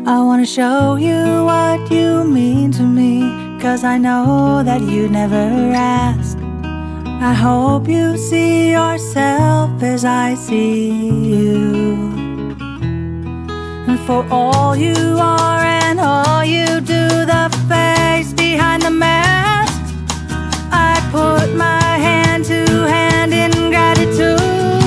I wanna show you what you mean to me, 'cause I know that you never ask. I hope you see yourself as I see you, and for all you are and all you do, the face behind the mask, I put my hand to hand in gratitude.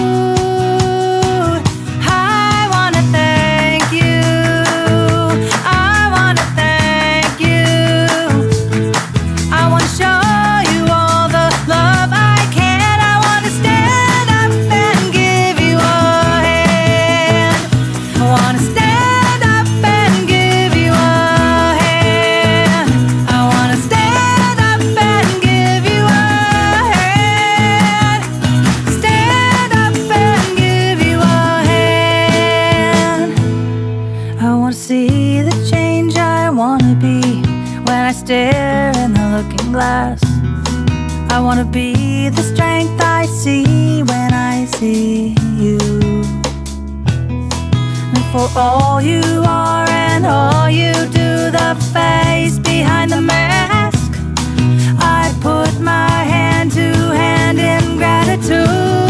See the change I wanna be when I stare in the looking glass. I wanna be the strength I see when I see you, and for all you are and all you do, the face behind the mask, I put my hand to hand in gratitude.